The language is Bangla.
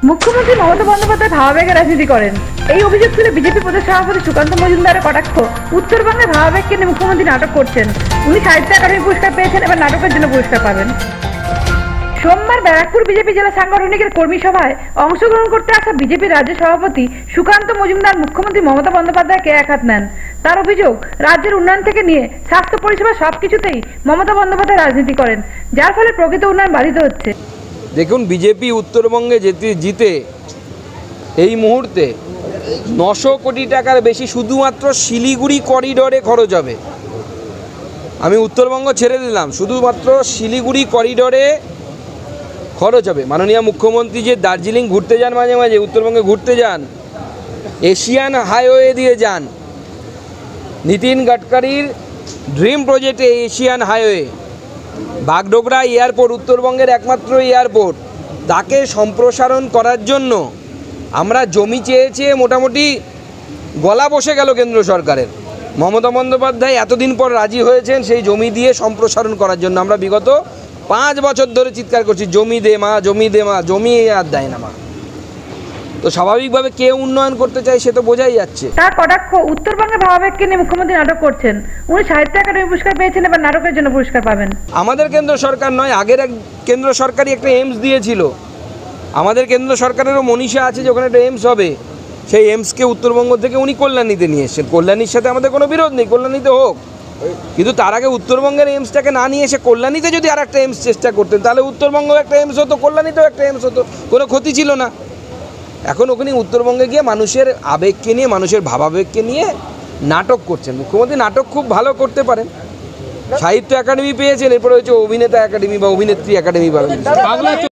মুখ্যমন্ত্রী মমতা বন্দ্যোপাধ্যায় ভাবাবেগে রাজনীতি করেন, এই অভিযোগ তুলে বিজেপি প্রদেশ সভাপতি সুকান্ত মজুমদারের কটাক্ষ। উত্তরবঙ্গে ভাবাবেগকে নিয়ে মুখ্যমন্ত্রী নাটক করছেন। উনি সাহিত্য একাডেমি পুরস্কার পেয়েছেন, এবার নাটকের জন্য পুরস্কার পাবেন। সোমবার ব্যারাকপুর বিজেপি জেলা সাংগঠনিকের কর্মী সভায় অংশগ্রহণ করতে আসা বিজেপির রাজ্য সভাপতি সুকান্ত মজুমদার মুখ্যমন্ত্রী মমতা বন্দ্যোপাধ্যায়কে একহাত নেন। তার অভিযোগ, রাজ্যের উন্নয়ন থেকে নিয়ে স্বাস্থ্য পরিষেবা সবকিছুতেই মমতা বন্দ্যোপাধ্যায় রাজনীতি করেন, যার ফলে প্রকৃত উন্নয়ন বাধিত হচ্ছে। দেখুন, বিজেপি উত্তরবঙ্গে জিতে এই মুহূর্তে 900 কোটি টাকার বেশি শুধুমাত্র শিলিগুড়ি করিডোরে খরচ হবে। আমি উত্তরবঙ্গ ছেড়ে দিলাম, শুধুমাত্র শিলিগুড়ি করিডোরে খরচ হবে। মাননীয় মুখ্যমন্ত্রী যে দার্জিলিং ঘুরতে যান, মাঝে মাঝে উত্তরবঙ্গে ঘুরতে যান, এশিয়ান হাইওয়ে দিয়ে যান। নীতিন গাডকারির ড্রিম প্রজেক্টে এশিয়ান হাইওয়ে, বাগডোগরা এয়ারপোর্ট উত্তরবঙ্গের একমাত্র এয়ারপোর্ট, তাকে সম্প্রসারণ করার জন্য আমরা জমি চেয়েছে, মোটামুটি গলা বসে গেল কেন্দ্র সরকারের। মমতা বন্দ্যোপাধ্যায় এতদিন পর রাজি হয়েছেন সেই জমি দিয়ে সম্প্রসারণ করার জন্য। আমরা বিগত 5 বছর ধরে চিৎকার করছি, জমি দে মা, জমি দে মা, জমি আর দেয় না মা। তো স্বাভাবিকভাবে কে উন্নয়ন করতে চায় সে তো বোঝাই যাচ্ছে। তার কটাক্ষ, উত্তরবঙ্গে ভাবাবেগকে নিয়ে মুখ্যমন্ত্রী নাটক করছেন। উনি সাহিত্য একাডেমি পুরস্কার পেয়েছেন, এবার নাটকের জন্য পুরস্কার পাবেন। আমাদের কেন্দ্র সরকার নয়, আগের এক কেন্দ্র সরকারই একটা এইমস দিয়েছিল। আমাদের কেন্দ্র সরকারেরও মনীষা আছে যে ওখানে একটা এইমস হবে, সেই এইমসকে উত্তরবঙ্গ থেকে উনি কল্যাণীতে নিয়ে এসেছেন। কল্যাণীর সাথে আমাদের কোনো বিরোধ নেই, কল্যাণীতে হোক, কিন্তু তার আগে উত্তরবঙ্গের এইমসটাকে না নিয়ে এসে কল্যাণীতে যদি আর একটা এইমস চেষ্টা করতেন, তাহলে উত্তরবঙ্গ একটা এইমস হতো, কল্যাণীতেও একটা এইমস হতো, কোনো ক্ষতি ছিল না। এখন ওখানে উত্তরবঙ্গে গিয়ে মানুষের আবেগকে নিয়ে, মানুষের ভাবাবেগকে নিয়ে নাটক করছেন। মুখ্যমন্ত্রী নাটক খুব ভালো করতে পারেন, সাহিত্য একাডেমি পেয়েছেন, এরপরে হচ্ছে অভিনেতা একাডেমি বা অভিনেত্রী একাডেমি পাবেন।